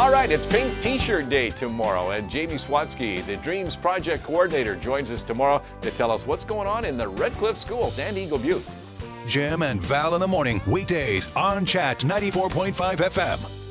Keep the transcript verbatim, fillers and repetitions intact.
All right, it's Pink T-shirt Day tomorrow, and Jamie Swatsky, the Dreams Project Coordinator, joins us tomorrow to tell us what's going on in the Red Cliff Schools and Eagle Butte. Jim and Val in the morning, weekdays on Chat ninety-four point five F M.